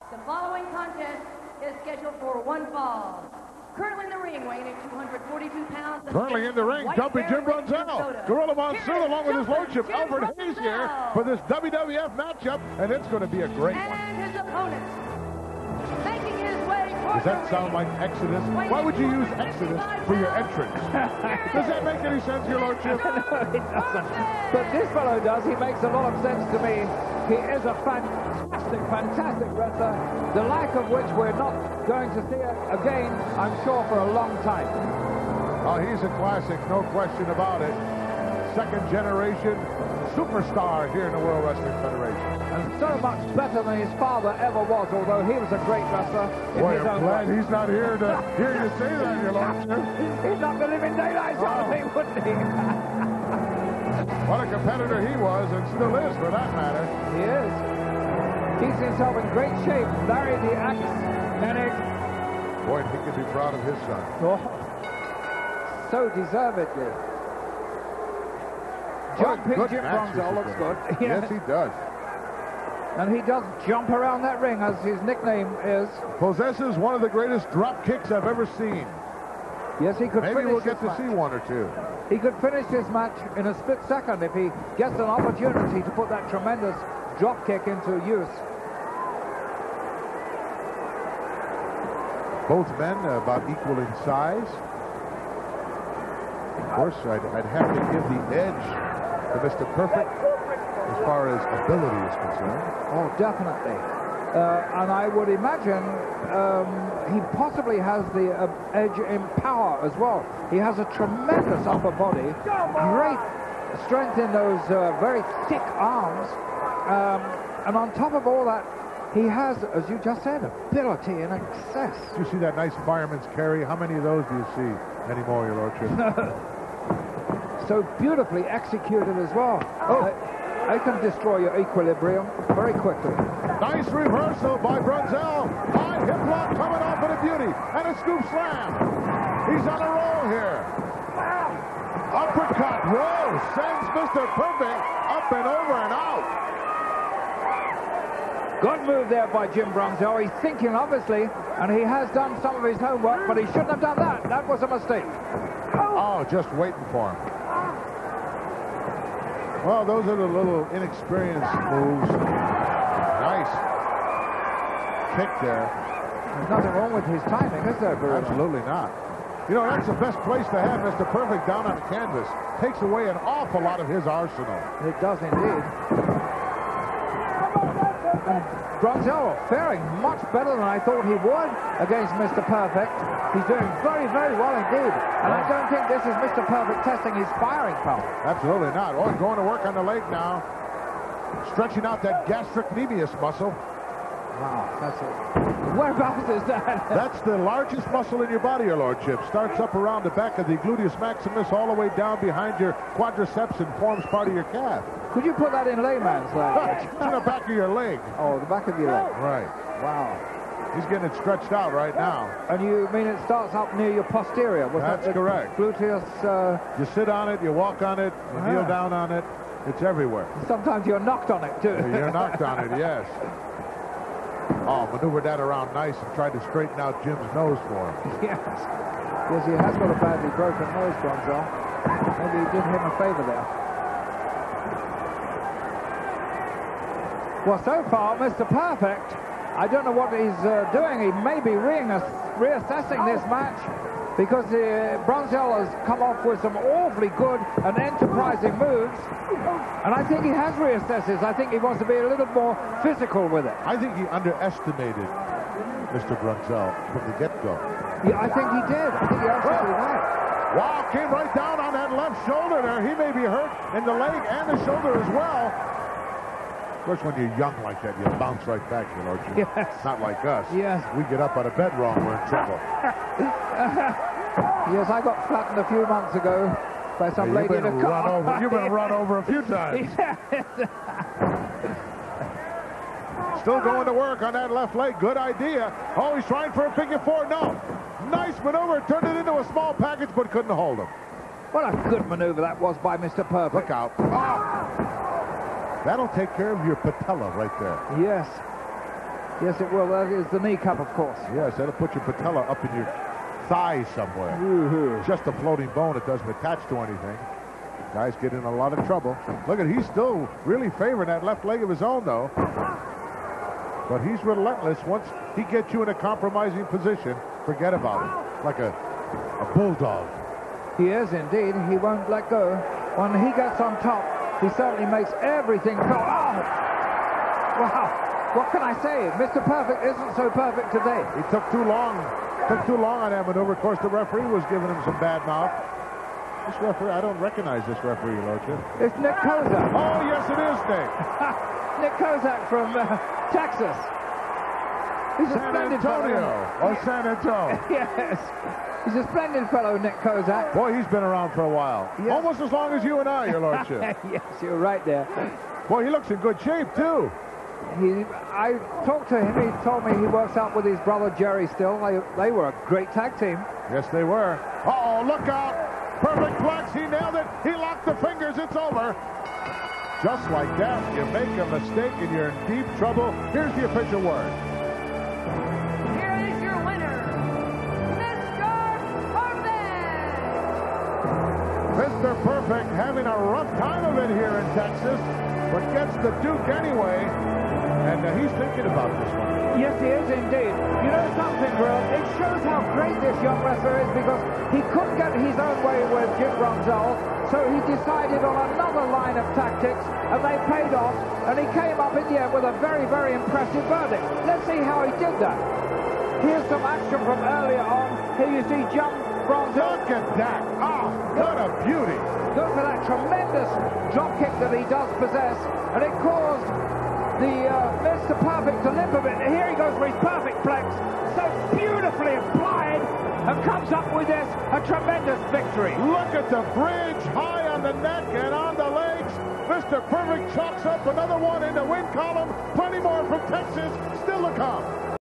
The following contest is scheduled for one fall. Currently in the ring, weighing at 242 pounds. Currently in the ring, jumping Jim Brunzell. Gorilla Monsoon along with his lordship, Alfred Hayes here for this WWF matchup, and it's going to be a great one. And his opponent, making his way Does that sound like Exodus? Why would you use Exodus for your entrance? Does that make any sense, your lordship? No, it doesn't. But this fellow does. He makes a lot of sense to me. He is a fantastic wrestler, the like of which we're not going to see again, I'm sure, for a long time. Oh, he's a classic, no question about it. Second generation superstar here in the World Wrestling Federation. And so much better than his father ever was, although he was a great wrestler. Boy, I'm glad he's not here to hear you say that, your lordship. He's not going to live in daylight, wouldn't he? What a competitor he was, and still is, for that matter. He is. Keeps himself in great shape. Larry the Axe Hennig. Boy, he could be proud of his son. Oh, so deservedly. Jumping Jim Brunzell looks good. Yes, he does. And he does jump around that ring, as his nickname is. Possesses one of the greatest drop kicks I've ever seen. Yes, he could. Maybe we'll get to see one or two. He could finish this match in a split second if he gets an opportunity to put that tremendous drop kick into use. Both men about equal in size. Of course, I'd have to give the edge to Mr. Perfect as far as ability is concerned. Oh, definitely. And I would imagine he possibly has the edge in power as well. He has a tremendous upper body, great strength in those very thick arms, and on top of all that, he has, as you just said, ability in excess. You see that nice fireman's carry? How many of those do you see anymore, your lordship? So beautifully executed as well. Oh. I can destroy your equilibrium very quickly. Nice reversal by Brunzell. High hip lock coming off with a beauty. And a scoop slam. He's on a roll here. Uppercut. Whoa. Sends Mr. Perfect up and over and out. Good move there by Jim Brunzell. He's thinking, obviously, and he has done some of his homework, but he shouldn't have done that. That was a mistake. Oh, just waiting for him. Well, those are the little inexperienced moves. Nice kick there. There's nothing wrong with his timing, is there, Bruno? Absolutely not. You know, that's the best place to have Mr. Perfect down on the canvas. Takes away an awful lot of his arsenal. It does indeed. And Brunzell faring much better than I thought he would against Mr. Perfect. He's doing very, very well indeed. And I don't think this is Mr. Perfect testing his firing power. Absolutely not. Oh, going to work on the leg now. Stretching out that gastrocnemius muscle. Wow, that's it. Whereabouts is that? That's the largest muscle in your body, your lordship. Starts up around the back of the gluteus maximus all the way down behind your quadriceps and forms part of your calf. Could you put that in layman's language? It's in the back of your leg. Oh, the back of your leg. Right. Wow. He's getting it stretched out right now. And you mean it starts up near your posterior? That's correct. Gluteus... You sit on it, you walk on it, you kneel down on it. It's everywhere. Sometimes you're knocked on it, too. You're knocked on it, yes. Oh, maneuvered that around nice and tried to straighten out Jim's nose for him. Yes. Yes, he has got a badly broken nose, Brunzell. Maybe he did him a favor there. Well, so far, Mr. Perfect, I don't know what he's doing. He may be reassessing this match because Brunzell has come off with some awfully good and enterprising moves. And I think he has reassessed this. I think he wants to be a little more physical with it. I think he underestimated Mr. Brunzell from the get-go. Yeah, I think he did. I think he absolutely did. Wow, came right down on that left shoulder there. He may be hurt in the leg and the shoulder as well. Of course, when you're young like that, you bounce right back, you know. Yes. Not like us. Yes. We get up out of bed wrong, we're in trouble. Yes, I got flattened a few months ago by some lady in a car. You've been run over a few times. Still going to work on that left leg. Good idea. Oh, he's trying for a figure four. No. Nice maneuver. Turned it into a small package, but couldn't hold him. What a good maneuver that was by Mr. Perfect. Look out. Oh. That'll take care of your patella right there. Yes. Yes, it will. That is the kneecap, of course. Yes, that'll put your patella up in your thigh somewhere. Ooh. Just a floating bone. It doesn't attach to anything. Guys get in a lot of trouble. Look at, he's still really favoring that left leg of his own, though. But he's relentless. Once he gets you in a compromising position, forget about it. Like a bulldog. He is indeed. He won't let go. When he gets on top, he certainly makes everything go. Oh! Wow. What can I say? Mr. Perfect isn't so perfect today. He took too long. Took too long on that maneuver. Of course, the referee was giving him some bad mouth. This referee, I don't recognize this referee, Locha. It's Nick Kozak. Oh, yes, it is, Nick. Nick Kozak from Texas. He's a San splendid Antonio. fellow. Oh, San Antonio. Yes. He's a splendid fellow, Nick Kozak. Boy, he's been around for a while. Yes. Almost as long as you and I, your Lordship. Yes, you're right there. Boy, he looks in good shape, too. I talked to him. He told me he works out with his brother Jerry still. They were a great tag team. Yes, they were. Uh-oh, look out. Perfect flex. He nailed it. He locked the fingers. It's over. Just like that, you make a mistake and you're in deep trouble. Here's the official word. Here is your winner, Mr. Perfect! Mr. Perfect having a rough time of it here in Texas, but gets the Duke anyway. And he's thinking about this one. Yes, he is indeed. You know something, Will? It shows how great this young wrestler is because he couldn't get his own way with Jim Brunzell, so he decided on another line of tactics, and they paid off, and he came up in the end with a very, very impressive verdict. Let's see how he did that. Here's some action from earlier on. Here you see Jim Brunzell. Look at that. Ah, what a beauty. Go for that tremendous drop kick that he does possess, and it caused the Mr. Perfect to limp a bit. Here he goes for his perfect flex, so beautifully applied, and comes up with this, a tremendous victory. Look at the bridge, high on the neck and on the legs. Mr. Perfect chalks up another one in the win column. Plenty more from Texas still to come.